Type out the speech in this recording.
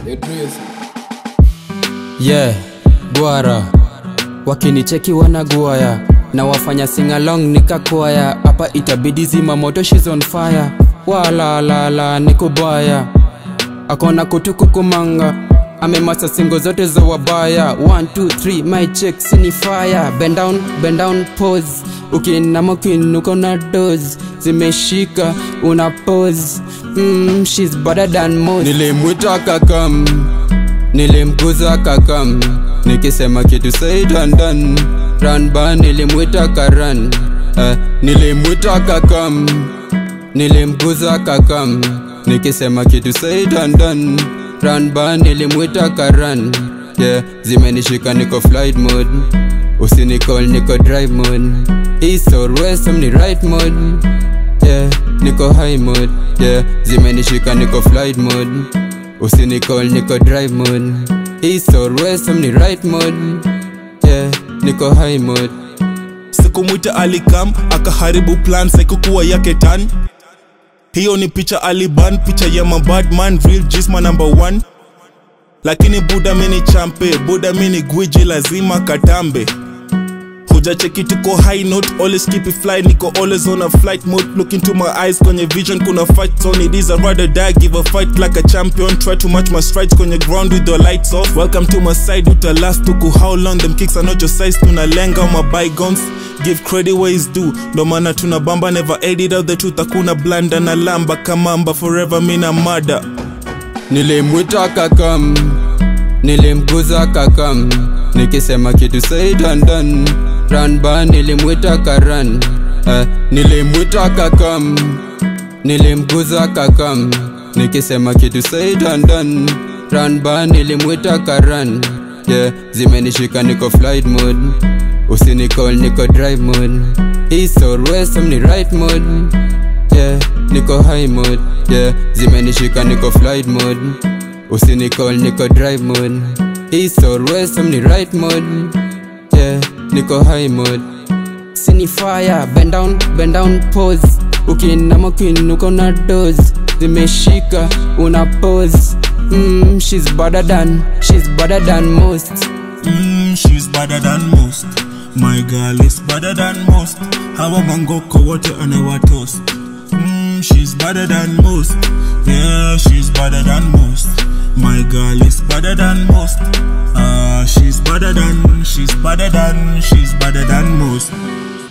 Yeah, Gwara wakinicheki wanaguaya na wafanya sing along nikakwaya. Hapa itabidi zima moto, she's on fire. Wala la la nikubaya, akona kutuku kumanga, amemasa singo zote za wabaya. 1, 2, 3 my chicks ni fire. Bend down pose, ukinama ukinuka na doze, zimeshika una pose. She's better than most. Nilimwita kakam, nilimkuza kakam, nikisema kitu say done. Run ba nilimwita karan, nilimwita kakam, nilimkuza kakam, nikisema kitu say done. Run ba nilimwita karan. Yeah, zimenishika niko flight mode, usinicall niko drive mode. East or west I'm ni right mode. Yeah, niko high mode. Yeah, zimenishika niko flight mode, usinicall niko drive mode. East or west I'm ni right mode. Yeah, niko high mode. Sikumwita alikam, akaharibu plan, saikukuwa yake tan. Hiyo ni picha aliban, picha ya mabad man, real jisma number 1. Lakini buda mini champe, buda mini gwiji lazima katambe. Huja cheki tuko high note, always keep it fly, niko always on a flight mode. Look into my eyes, kwenye vision kuna fight zone. It is a ride or die, give a fight like a champion. Try to match my strides, kwenye ground with the lights off. Welcome to my side, utalast tuku how long. Them kicks are not your size, tunalenga my bygones. Give credit where it's due, ndo maana tunabamba. Never edit out the truth, hakuna blanda na lamba kamamba. Forever mina mada. Nilimwita kakam, nilimkuza kakam, nikisema kitu say done. Run ba nilimwita karan, nilimwita kakam, nilimkuza kakam, nikisema kitu say done. Run ba nilimwita karan. Yeah, zimenishika niko flight mode, usinicall niko drive mode. East or west I'm ni right mode. Yeah, niko high mode. Yeah, zimenishika niko flight mode, usinicall niko drive mode. East or west I'm ni right mode. Yeah, niko high mode. Sini fire, bend down pose, ukinama ukinuka na doze, zimeshika una pose. She's better than most. She's better than most. My girl is better than most. Hawa mangoko wote anawatoast. She's better than most. Yeah, she's better than most. My girl is better than most. She's better than most.